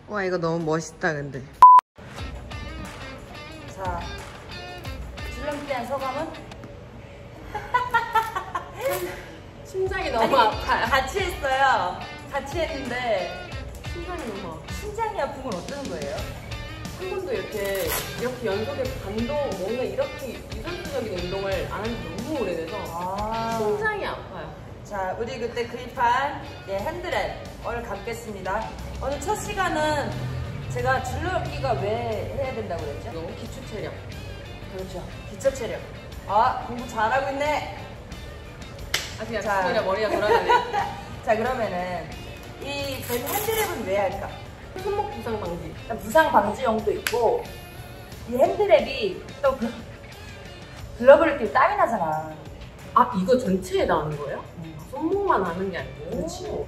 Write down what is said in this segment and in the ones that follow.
와 이거 너무 멋있다 근데. 자, 줄넘기한 소감은? 심장이 너무 아파요. 같이 했어요. 같이 했는데 심장이 너무 아파. 심장이 아프면 어떤 거예요? 한 번도 이렇게 연속에 반도 뭔가 이렇게 유산소적인 운동을 안 한 지 너무 오래돼서 심장이 아파요. 자, 우리 그때 구입한 핸드랩 오늘 감겠습니다. 오늘 첫 시간은 제가 줄넘기가 왜 해야 된다고 그랬죠? 이거 기초 체력. 그렇죠. 기초 체력. 아, 공부 잘하고 있네. 아직 자. 약속이라 머리가 돌아가네. 자, 그러면은 이 핸드랩은 왜 할까? 손목 부상 방지. 부상 방지용도 있고 이 핸드랩이 또 글러브를 끼고 땀이 나잖아. 아, 이거 전체에 나오는 거예요? 손목만 하는 게 아니고. 그렇지.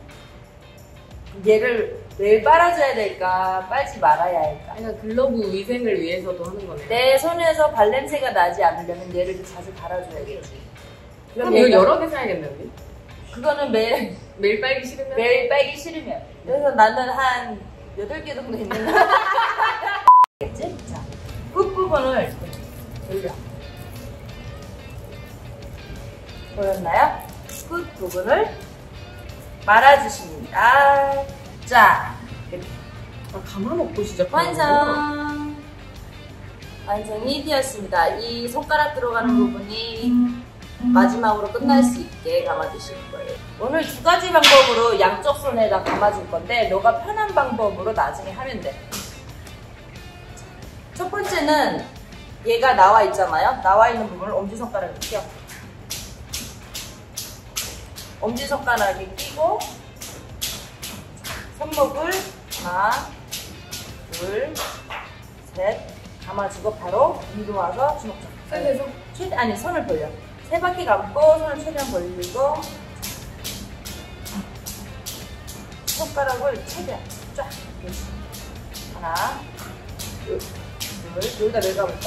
얘를 매일 빨아줘야 될까 빨지 말아야 할까? 그냥 글러브 위생을 위해서도 하는 거네요. 내 손에서 발냄새가 나지 않으려면 얘를 좀 자주 갈아줘야겠지. 그럼 이거 여러 개 사야겠네, 언니? 그거는 매일 빨기 싫으면? 매일 빨기 싫으면. 그래서 나는 한 8개 정도 있는 거. 알겠지? 자, 끝부분을 돌려. 보였나요? 끝부분을 말아주십니다. 자, 이렇게. 아, 가만 없고 시작하는 완성! 완성이 되었습니다. 이 손가락 들어가는 부분이 마지막으로 끝날 수 있게 감아주실 거예요. 오늘 2가지 방법으로 양쪽 손에다 감아줄 건데 너가 편한 방법으로 나중에 하면 돼. 첫 번째는 얘가 나와 있잖아요. 나와 있는 부분을 엄지손가락에 끼워. 엄지손가락에 끼고 손목을 하나, 둘, 셋 감아주고 바로 위로 와서 주먹 잡고 아니 손을 벌려. 3바퀴 감고 손을 최대한 벌리고 손가락을 최대한 쫙 하나, 둘, 여기다 내 감을까?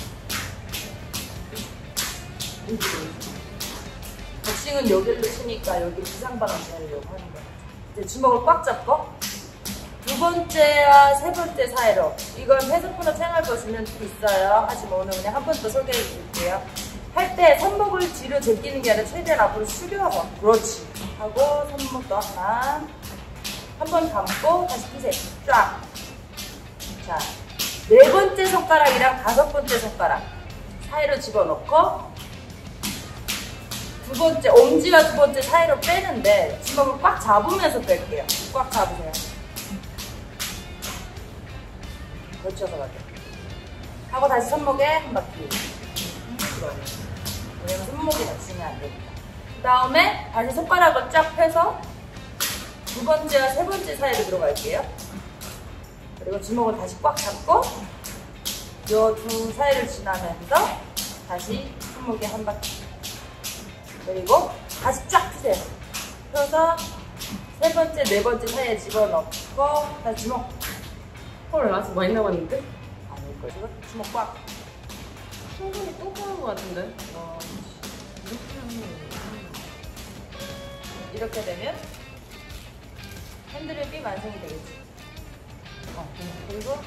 복싱은 여기를 치니까 여기 비상방지 하려고 하는 거야. 이제 주먹을 꽉 잡고 2번째와 3번째 사이로 이건 헤드폰을 사용할 것이면 있어요. 하지만 오늘 그냥 한 번 더 소개해 드릴게요. 할 때 손목을 뒤로 제끼는 게 아니라 최대한 앞으로 숙여서 그렇지 하고 손목도 하나 한 번 감고 다시 피세요. 쫙. 자, 4번째 손가락이랑 5번째 손가락 사이로 집어넣고 2번째 엄지와 2번째 사이로 빼는데 주먹을 꽉 잡으면서 뺄게요. 꽉 잡으세요. 걸쳐서 가게 하고 다시 손목에 한 바퀴. 왜냐면 손목이 다치면 안 되니까. 그 다음에 다시 손가락을 쫙 펴서 2번째와 3번째 사이로 들어갈게요. 그리고 주먹을 다시 꽉 잡고 이 두 사이를 지나면서 다시 손목에 한 바퀴. 그리고 다시 쫙 펴세요. 펴서 3번째, 4번째 사이에 집어넣고 다시 주먹. 헐, 아직 많이 남았는데? 아닐걸. 지금 주먹 꽉. 손목이 또 가는 것 같은데? 이렇게 하면. 이렇게 되면 핸드랩이 완성이 되겠지. 그리고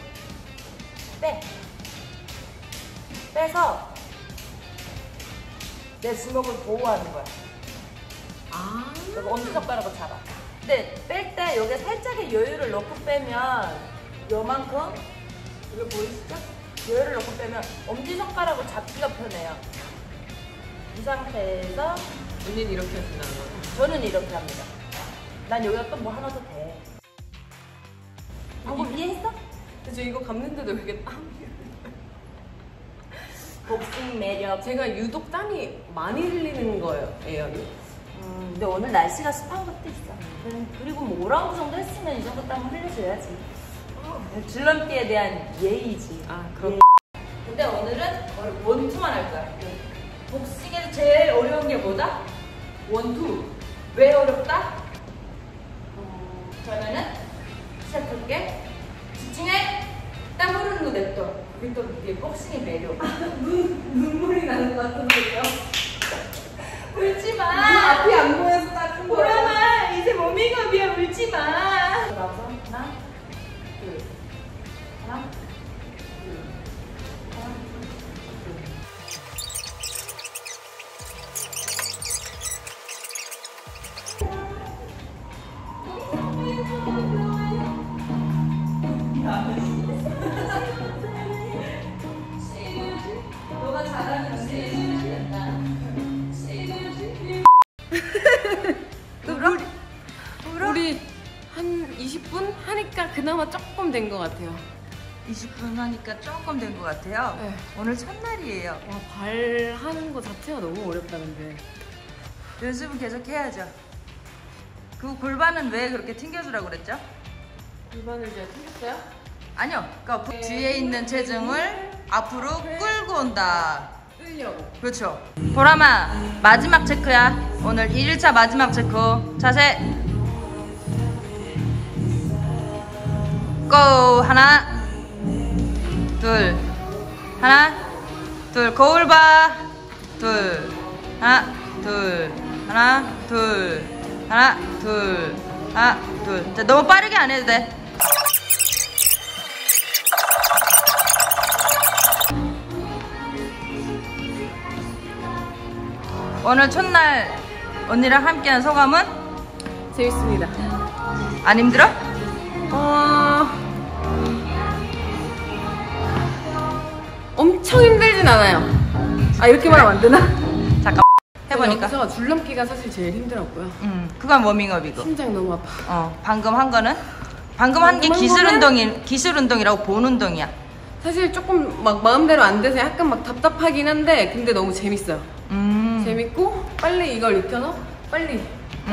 빼서 내 주먹을 보호하는 거야. 아. 그리고 엄지손가락을 잡아. 근데 뺄 때 여기에 살짝의 여유를 넣고 빼면 요만큼 이거 보이시죠? 여유를 넣고 빼면 엄지손가락을 잡기가 편해요. 이 상태에서 언니는 이렇게 하신다는 거예요? 저는 이렇게 합니다. 난 여기다 또 뭐 하나 더 돼. 방법 이해했어? 저 이거 감는데도 왜 이렇게 땀이. 복싱 매력. 제가 유독 땀이 많이 흘리는 거예요, 언니? 근데 오늘 날씨가 습한 것도 있어. 그리고 뭐 5라운드 정도 했으면 이 정도 땀을 흘려줘야지. 줄넘기에 대한 예의지. 아, 그럼. 근데 오늘은 원투만 할 거야. 복싱에서 제일 어려운 게 뭐다? 원투. 왜 어렵다? 그러면은 시작할게. 집중해. 땀 흐르는 거 냅둬. 그게 또 이게 복싱의 매력. 눈물이 나는 것 같은데요. 울지 마. 앞이 안 보여서 딱 큰 거야. 보람아, 이제 몸이감이야. 울지 마. 나와서 하나, 둘, 너가 잘하면 우리 한 20분 하니까 그나마 조금 된 것 같아요. 20분 하니까 조금 된 것 같아요. 네. 오늘 첫날이에요. 와, 발 하는 거 자체가 너무 어렵다는데. 연습은 계속 해야죠. 그 골반은 왜 그렇게 튕겨주라고 그랬죠? 골반을 제가 튕겼어요? 아니요. 그러니까 뒤에 있는 체중을 앞으로 끌고 온다. 끌려고. 그렇죠. 보람아, 마지막 체크야. 오늘 1일차 마지막 체크. 자세. 고! 하나, 둘, 하나, 둘, 거울 봐. 둘, 하나, 둘, 하나, 둘, 하나, 둘, 하나, 둘. 자, 너무 빠르게 안 해도 돼. 오늘 첫날 언니랑 함께한 소감은? 재밌습니다. 안 힘들어? 엄청 힘들진 않아요. 아, 이렇게 말하면 안 되나? 잠깐 해보니까. 여기서 줄넘기가 사실 제일 힘들었고요. 그건 워밍업이고. 심장이 너무 아파. 방금 한 거는? 방금 한 게 기술 운동이라고 본 운동이야. 사실 조금 막 마음대로 안 돼서 약간 막 답답하긴 한데 근데 너무 재밌어요. 재밌고 빨리 이걸 익혀서 빨리.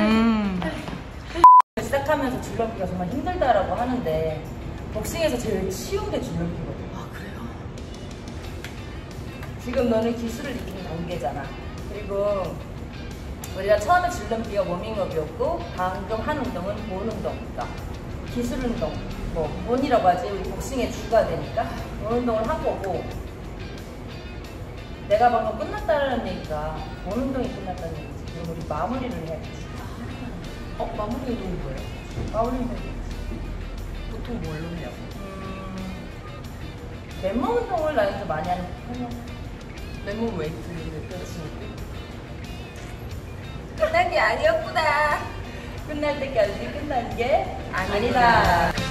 시작하면서 줄넘기가 정말 힘들다라고 하는데 복싱에서 제일 쉬운 게 줄넘기거든. 아, 그래요? 지금 너는 기술을 익히는 단계잖아. 그리고 우리가 처음에 줄넘기가 워밍업이었고 방금 한 운동은 본 운동이니까 기술 운동, 뭐 본이라고 하지. 우리 복싱의 주가 되니까 본 운동을 한 거고 내가 방금 끝났다는 얘기가 본 운동이 끝났다는 얘기지. 그럼 우리 마무리를 해야지. 마무리 운동이 뭐예요? 마무리 운동이 보통 뭘로 해요? 맨몸 운동을 나는 좀 많이 하는 편이야. 맨몸 웨이트. 그렇지. 끝난 게 아니었구나. 끝날 때까지 끝난 게 아니다.